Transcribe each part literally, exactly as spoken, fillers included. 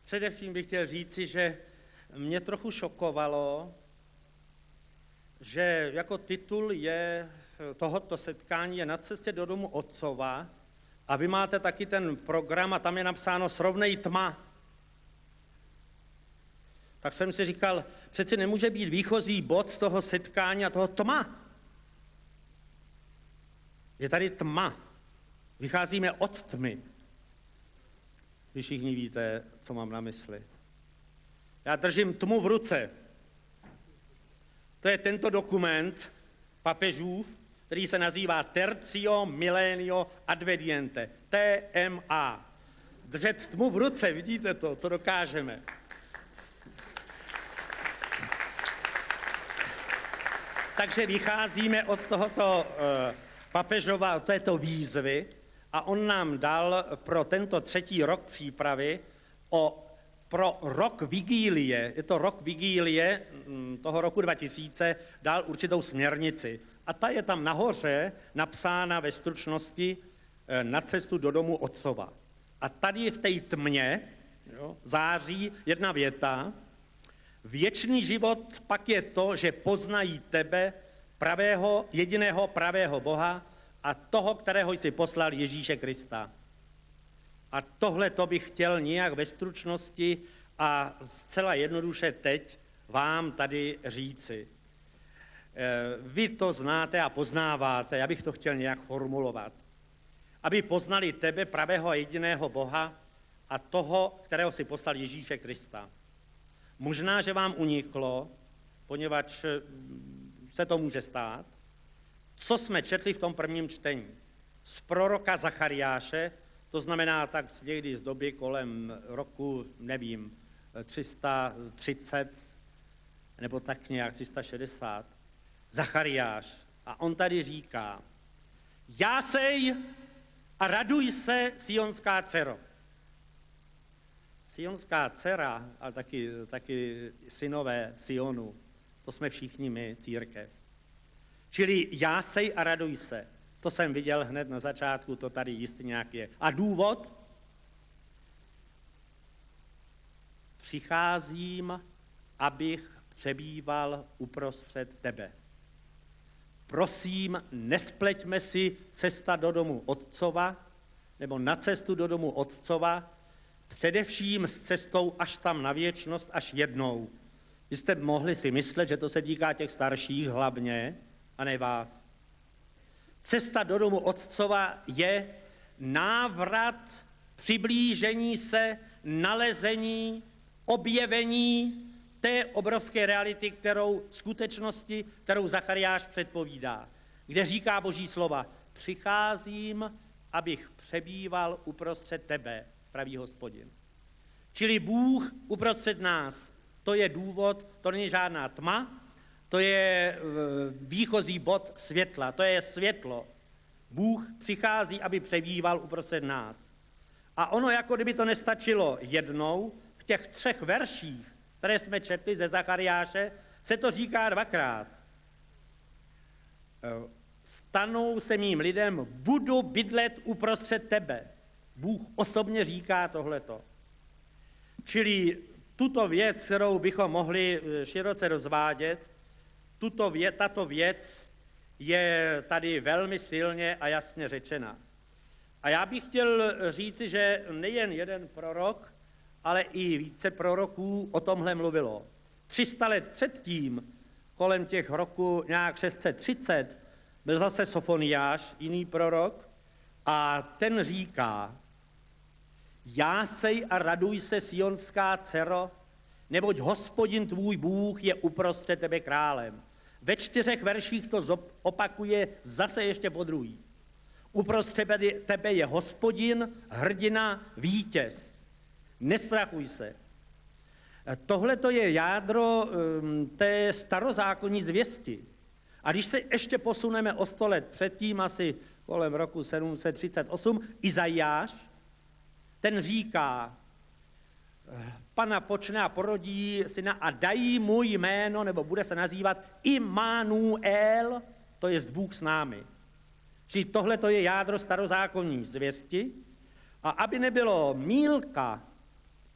Především bych chtěl říci, že mě trochu šokovalo, že jako titul je tohoto setkání je Na cestě do domu Otcova a vy máte taky ten program a tam je napsáno Srovnej tma. Tak jsem si říkal, přeci nemůže být výchozí bod z toho setkání a toho tma. Je tady tma. Vycházíme od tmy. Vy všichni víte, co mám na mysli. Já držím tmu v ruce. To je tento dokument papežův, který se nazývá Tertio Millennio Adveniente, T M A. Držet tmu v ruce, vidíte to, co dokážeme. Takže vycházíme od tohoto uh, papežova, od této výzvy a on nám dal pro tento třetí rok přípravy o pro rok vigílie, je to rok vigílie toho roku dva tisíce, dal určitou směrnici. A ta je tam nahoře napsána ve stručnosti Na cestu do domu Otcova. A tady v té tmě jo, září jedna věta. Věčný život pak je to, že poznají tebe, pravého, jediného pravého Boha a toho, kterého jsi poslal, Ježíše Krista. A tohle to bych chtěl nějak ve stručnosti a zcela jednoduše teď vám tady říci. Vy to znáte a poznáváte, já bych to chtěl nějak formulovat. Aby poznali tebe, pravého a jediného Boha a toho, kterého si poslal Ježíše Krista. Možná, že vám uniklo, poněvadž se to může stát, co jsme četli v tom prvním čtení. Z proroka Zachariáše, to znamená tak někdy z doby kolem roku, nevím, tři sta třicet, nebo tak nějak tři sta šedesát. Zachariáš. A on tady říká, jásej a raduj se, sionská dcero. Sionská dcera, ale taky, taky synové Sionu, to jsme všichni my, církev. Čili jásej a raduj se. To jsem viděl hned na začátku, to tady jistě nějak je. A důvod? Přicházím, abych přebýval uprostřed tebe. Prosím, nespleťme si cesta do domu Otcova, nebo na cestu do domu Otcova, především s cestou až tam na věčnost, až jednou. Vy jste mohli si myslet, že to se týká těch starších hlavně, a ne vás. Cesta do domu Otcova je návrat, přiblížení se, nalezení, objevení té obrovské reality, kterou skutečnosti, kterou Zachariáš předpovídá, kde říká Boží slova, přicházím, abych přebýval uprostřed tebe, pravý Hospodin. Čili Bůh uprostřed nás, to je důvod, to není žádná tma, to je výchozí bod světla, to je světlo. Bůh přichází, aby přebýval uprostřed nás. A ono, jako kdyby to nestačilo jednou, v těch třech verších, které jsme četli ze Zachariáše, se to říká dvakrát. Stanou se mým lidem, budu bydlet uprostřed tebe. Bůh osobně říká tohleto. Čili tuto věc, kterou bychom mohli široce rozvádět, tuto věc, tato věc je tady velmi silně a jasně řečena. A já bych chtěl říci, že nejen jeden prorok, ale i více proroků o tomhle mluvilo. tři sta let předtím, kolem těch roku nějak šest set třicet, byl zase Sofoniáš, jiný prorok, a ten říká, jásej a raduj se, sionská dcero, neboť Hospodin tvůj Bůh je uprostřed tebe králem. Ve čtyřech verších to opakuje zase ještě po druhý. Uprostřed tebe je Hospodin, hrdina, vítěz. Nestrachuj se. Tohle to je jádro um, té starozákonní zvěsti. A když se ještě posuneme o sto let předtím, asi kolem roku sedm set třicet osm, Izajáš, ten říká, Pana počne a porodí syna a dají mu jméno, nebo bude se nazývat Immanuel, to jest Bůh s námi. Čili tohle to je jádro starozákonní zvěsti. A aby nebylo mýlka,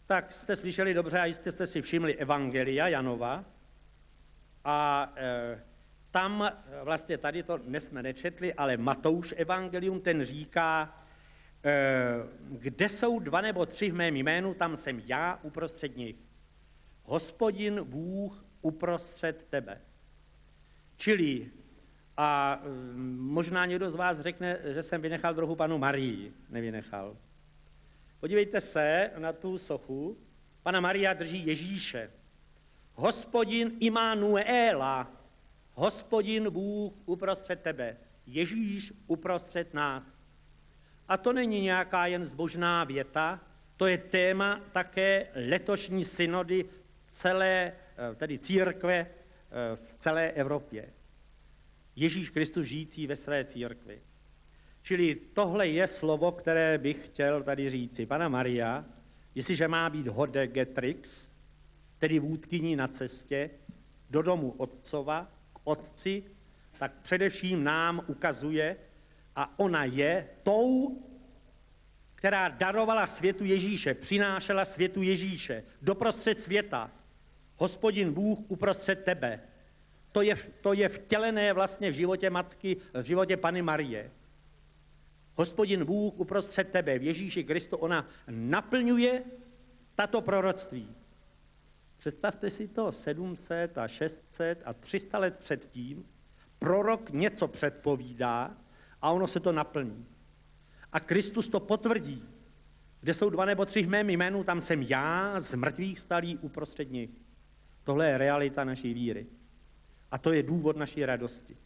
tak jste slyšeli dobře a jistě jste si všimli Evangelia Janova. A e, tam vlastně tady to dnes jsme nečetli, ale Matouš Evangelium, ten říká, e, kde jsou dva nebo tři v mém jménu, tam jsem já uprostřed nich. Hospodin Bůh uprostřed tebe. Čili, a e, možná někdo z vás řekne, že jsem vynechal trochu panu Marii. Nevynechal. Podívejte se na tu sochu. Pana Maria drží Ježíše. Hospodin Immanuela, Hospodin Bůh uprostřed tebe, Ježíš uprostřed nás. A to není nějaká jen zbožná věta, to je téma také letošní synody celé, tedy církve v celé Evropě. Ježíš Kristus žijící ve své církvi. Čili tohle je slovo, které bych chtěl tady říci. Pana Maria, jestliže má být hodegetrix, tedy vůdkyní na cestě do domu otcova, k otci, tak především nám ukazuje, a ona je tou, která darovala světu Ježíše, přinášela světu Ježíše doprostřed světa. Hospodin Bůh uprostřed tebe. To je, to je vtělené vlastně v životě matky, v životě Panny Marie. Hospodin Bůh uprostřed tebe, v Ježíši Kristu, ona naplňuje tato proroctví. Představte si to, sedm set a šest set a tři sta let předtím prorok něco předpovídá a ono se to naplní. A Kristus to potvrdí. Kde jsou dva nebo tři v mém jménu, tam jsem já z mrtvých stalý uprostřed nich. Tohle je realita naší víry. A to je důvod naší radosti.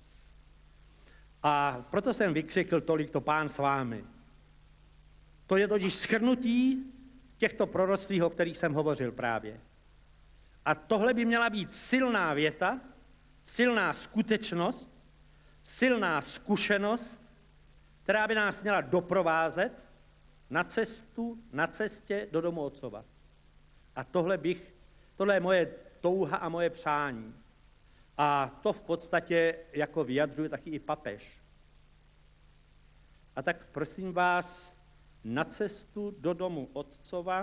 A proto jsem vykřikl tolik to Pán s vámi. To je totiž shrnutí těchto proroctví, o kterých jsem hovořil právě. A tohle by měla být silná věta, silná skutečnost, silná zkušenost, která by nás měla doprovázet na cestu, na cestě do domu otcova. A tohle bych, tohle je moje touha a moje přání. A to v podstatě jako vyjadřuje taky i papež. A tak prosím vás, na cestu do domu otcova,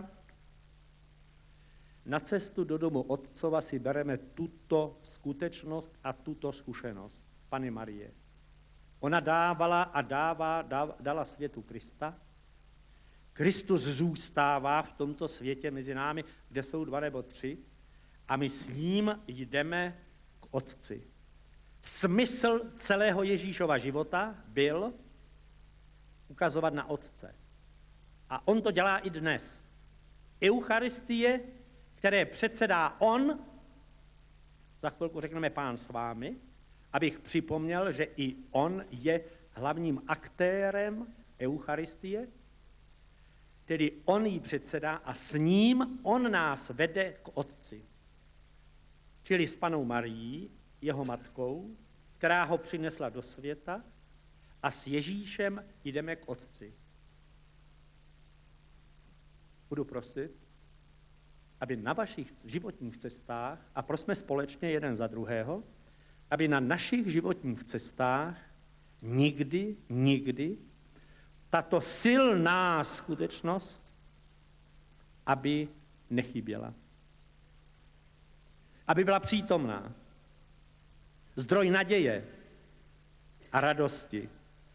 na cestu do domu otcova si bereme tuto skutečnost a tuto zkušenost Panny Marie. Ona dávala a dává, dáv, dala světu Krista. Kristus zůstává v tomto světě mezi námi, kde jsou dva nebo tři, a my s ním jdeme k Otci. Smysl celého Ježíšova života byl ukazovat na Otce. A on to dělá i dnes. Eucharistie, které předsedá on, za chvilku řekneme Pán s vámi, abych připomněl, že i on je hlavním aktérem Eucharistie, tedy on ji předsedá a s ním on nás vede k Otci. Čili s Pannou Marií, jeho matkou, která ho přinesla do světa, a s Ježíšem jdeme k Otci. Budu prosit, aby na vašich životních cestách, a prosme společně jeden za druhého, aby na našich životních cestách nikdy, nikdy tato silná skutečnost, aby nechyběla. Aby byla přítomná. Zdroj naděje a radosti.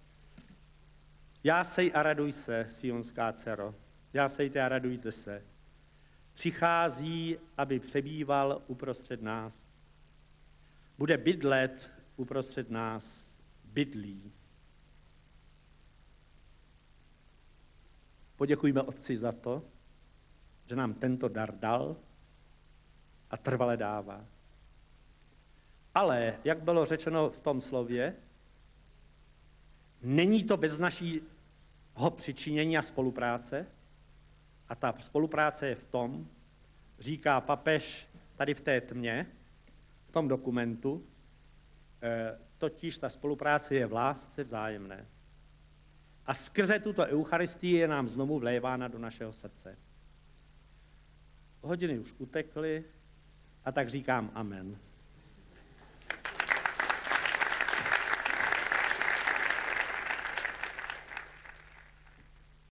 Jásej a raduj se, sionská dcero. Jásejte a radujte se. Přichází, aby přebýval uprostřed nás. Bude bydlet uprostřed nás, bydlí. Poděkujme Otci za to, že nám tento dar dal a trvale dává. Ale, jak bylo řečeno v tom slově, není to bez našího přičinění a spolupráce. A ta spolupráce je v tom, říká papež tady v té tmě, v tom dokumentu, eh, totiž ta spolupráce je v lásce vzájemné. A skrze tuto Eucharistii je nám znovu vlévána do našeho srdce. Hodiny už utekly, a tak říkám amen.